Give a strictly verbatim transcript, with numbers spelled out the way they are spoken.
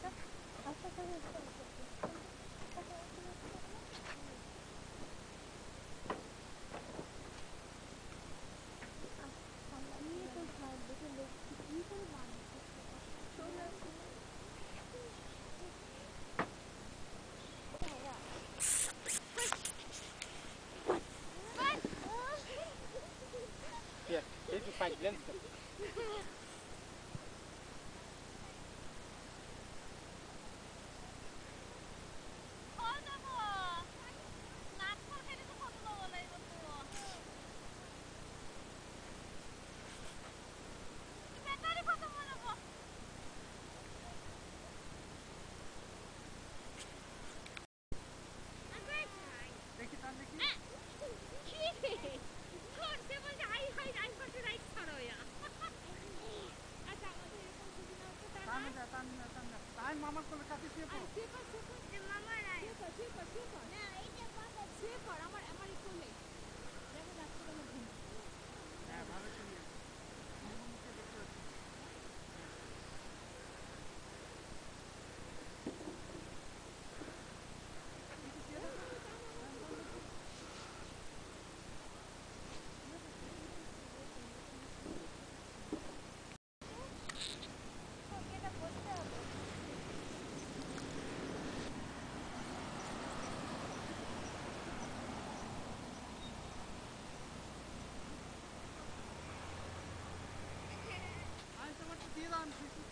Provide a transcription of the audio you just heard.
Here, here to find lens. মামার কোলে কাছে শুয়ে পড়ো শুয়ে পড় শুয়ে পড় এ মামা নাই শুয়ে পড় শুয়ে পড় শুয়ে পড় না এইটা বাবা শুয়ে পড় আমার আমারই কোলে দেখো রাত্রে বেলা ঘুম হ্যাঁ ভালো শুনিয়ে মুখে দেখতে পাচ্ছি দিয়ে দাও আমি